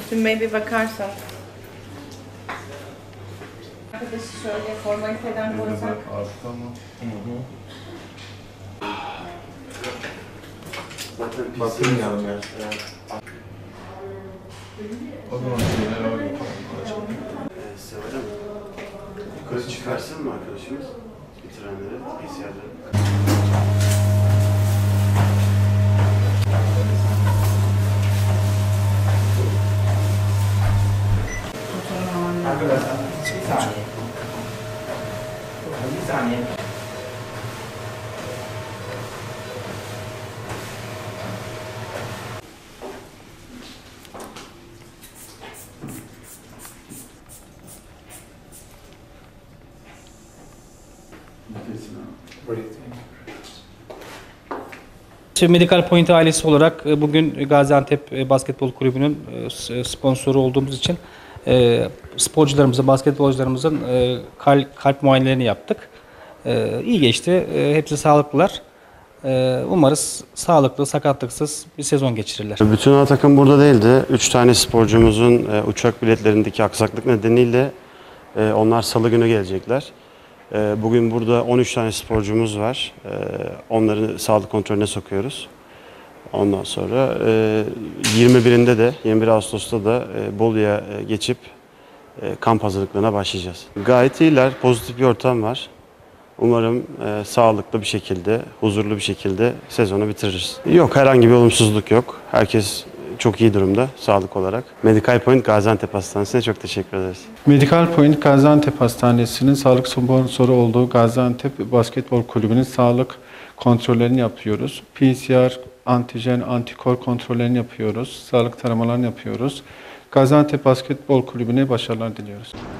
Müslüm Bey bir bakarsanız. Arkadaşı şöyle formaliteden koysak. Batırmayalım ya. O zaman şeyler var yapalım. Seval Hanım, yukarı çıkarsın mı arkadaşımız? Bitirenleri, PCR'leri. Arkadaşlar, bir saniye. Bir saniye. Medical Point ailesi olarak bugün Gaziantep Basketbol Kulübü'nün sponsoru olduğumuz için sporcularımızın, basketbolcularımızın kalp muayenelerini yaptık. İyi geçti. Hepsi sağlıklılar. Umarız sağlıklı, sakatlıksız bir sezon geçirirler. Bütün ana takım burada değildi. 3 tane sporcumuzun uçak biletlerindeki aksaklık nedeniyle onlar salı günü gelecekler. Bugün burada 13 tane sporcumuz var. Onları sağlık kontrolüne sokuyoruz. Ondan sonra 21'inde de 21 Ağustos'ta da Bolu'ya geçip kamp hazırlıklarına başlayacağız. Gayet iyiler, pozitif bir ortam var. Umarım sağlıklı bir şekilde, huzurlu bir şekilde sezonu bitiririz. Yok, herhangi bir olumsuzluk yok. Herkes çok iyi durumda sağlık olarak. Medical Point Gaziantep Hastanesi'ne çok teşekkür ederiz. Medical Point Gaziantep Hastanesi'nin sağlık sponsoru olduğu Gaziantep Basketbol Kulübü'nün sağlık kontrollerini yapıyoruz. PCR, antijen, antikor kontrollerini yapıyoruz. Sağlık taramalarını yapıyoruz. Gaziantep Basketbol Kulübü'ne başarılar diliyoruz.